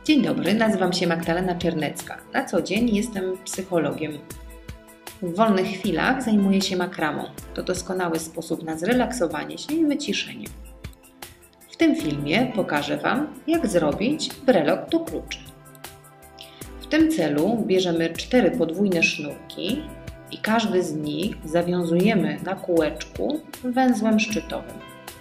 Dzień dobry, nazywam się Magdalena Czernecka. Na co dzień jestem psychologiem. W wolnych chwilach zajmuję się makramą. To doskonały sposób na zrelaksowanie się i wyciszenie. W tym filmie pokażę Wam, jak zrobić brelok do kluczy. W tym celu bierzemy 4 podwójne sznurki i każdy z nich zawiązujemy na kółeczku węzłem szczytowym.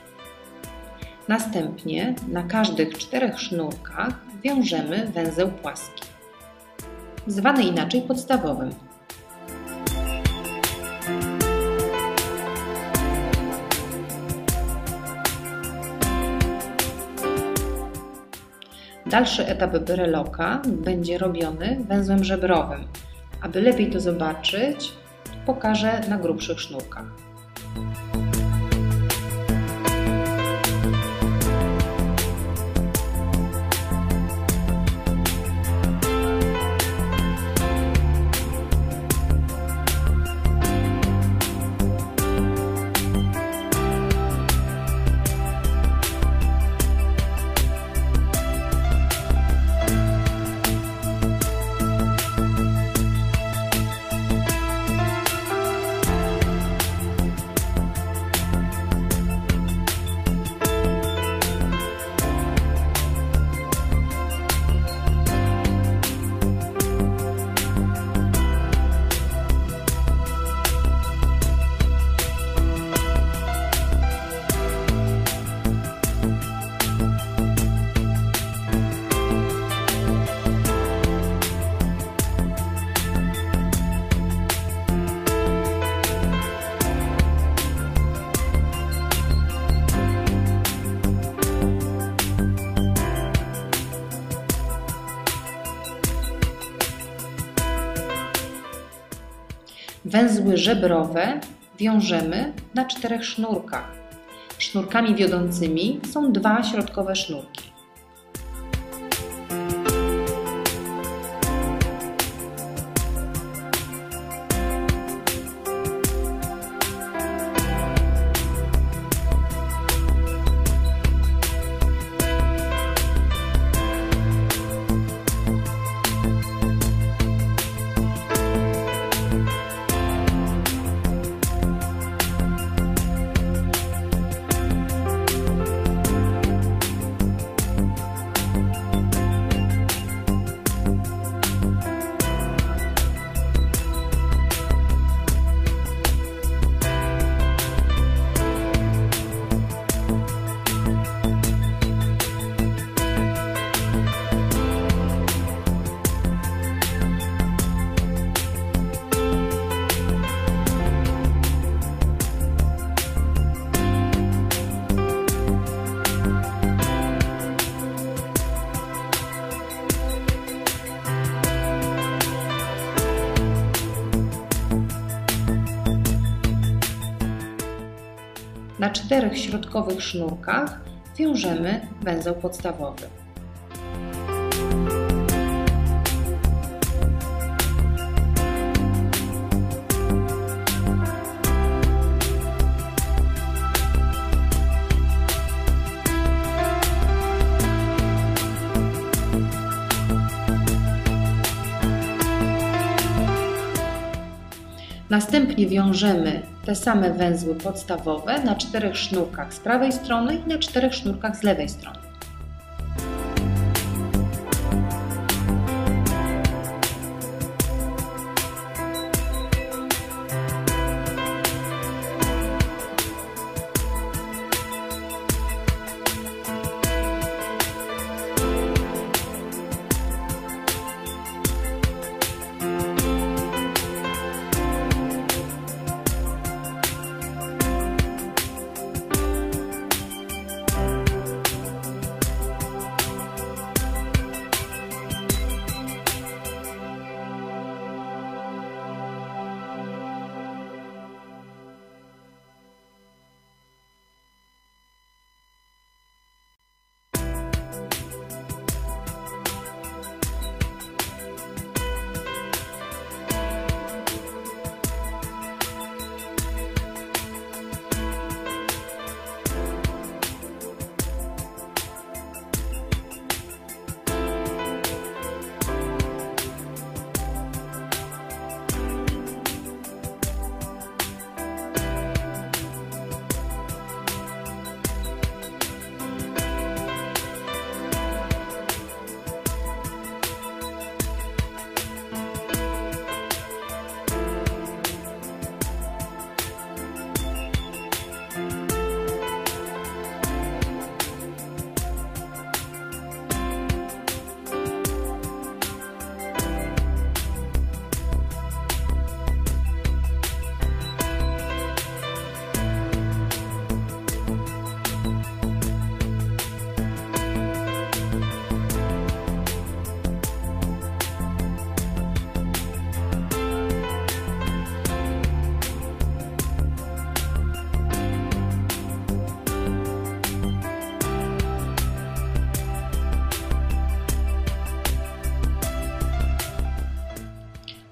Następnie na każdych 4 sznurkach wiążemy węzeł płaski, zwany inaczej podstawowym. Dalszy etap breloka będzie robiony węzłem żebrowym. Aby lepiej to zobaczyć, pokażę na grubszych sznurkach. Węzły żebrowe wiążemy na 4 sznurkach. Sznurkami wiodącymi są 2 środkowe sznurki. Na 4 środkowych sznurkach wiążemy węzeł podstawowy. Następnie wiążemy te same węzły podstawowe na 4 sznurkach z prawej strony i na 4 sznurkach z lewej strony.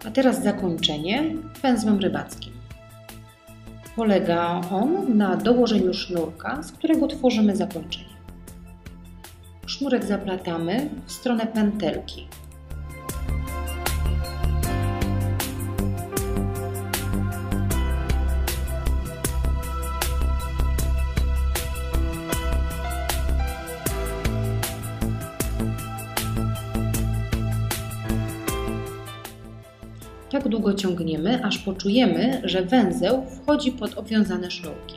A teraz zakończenie węzłem rybackim. Polega on na dołożeniu sznurka, z którego tworzymy zakończenie. Sznurek zaplatamy w stronę pętelki. Tak długo ciągniemy, aż poczujemy, że węzeł wchodzi pod obwiązane sznurki.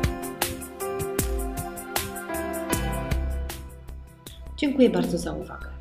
Dziękuję bardzo za uwagę.